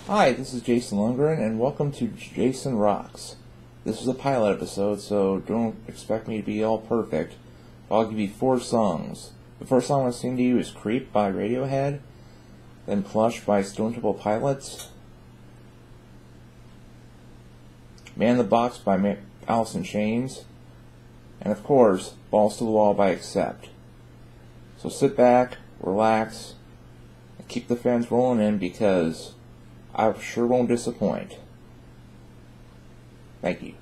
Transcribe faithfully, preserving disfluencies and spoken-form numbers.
Hi, this is Jason Lundgren, and welcome to Jason Rawks. This is a pilot episode, so don't expect me to be all perfect. I'll give you four songs. The first song I'm going to sing to you is Creep by Radiohead, then Plush by Stone Temple Pilots, Man in the Box by Ma- Alice in Chains, and of course, Balls to the Wall by Accept. So sit back, relax, and keep the fans rolling in because I sure won't disappoint. Thank you.